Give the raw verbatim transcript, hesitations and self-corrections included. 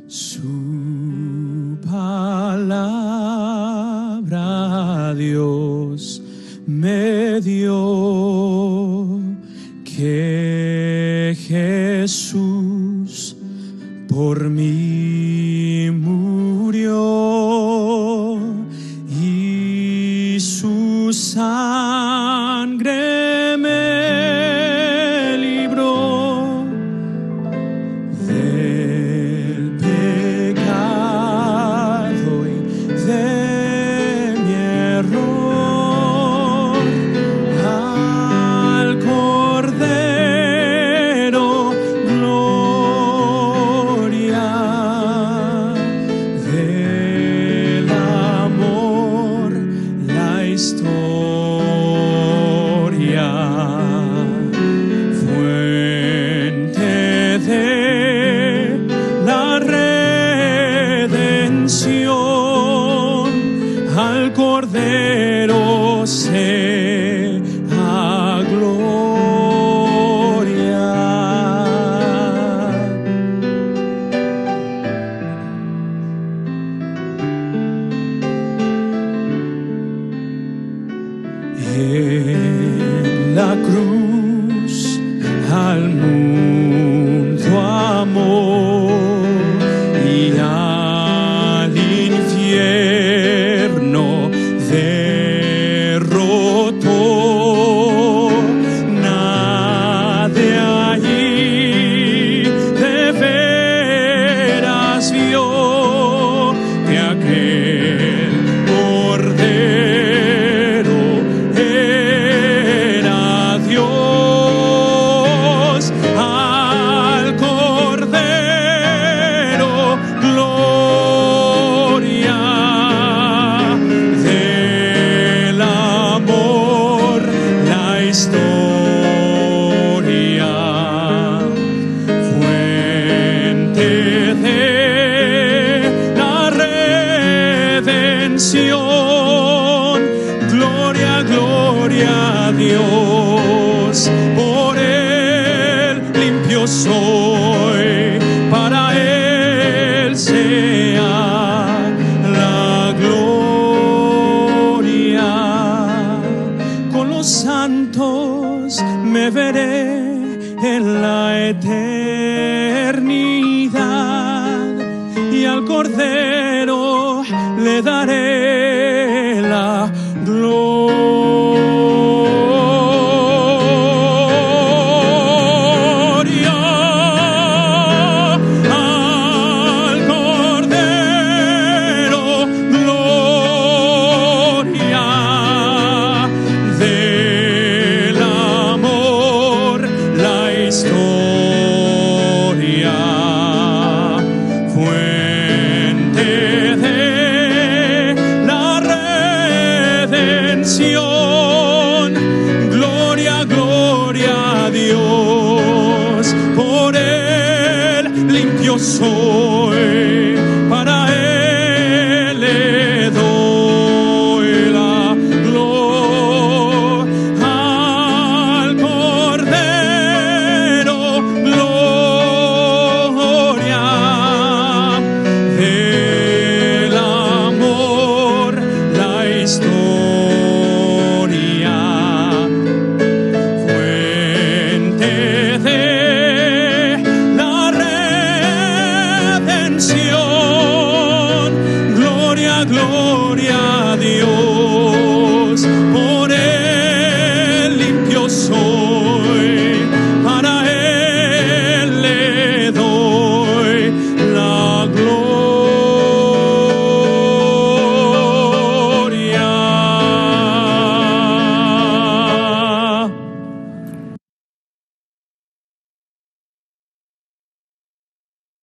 Su palabra Dios me dio, que Jesús por mí murió y su sangre me libró del pecado y de mi error. Al Cordero gloria, del amor la historia, fuente de la redención. Al Cordero sea gloria. En la cruz al mundo amó y al infierno derrotó. Nadie allí de veras vio que aquel Cordero era Dios. Al Cordero gloria, del amor la historia, fuente de la redención. Gloria, gloria a Dios, por él limpio soy, para él sea la gloria. Con los santos me veré en la eternidad y al Cordero le daré la gloria. Al Cordero gloria, del amor la historia, fuente de la redención. Gloria, gloria a Dios, por él limpio soy,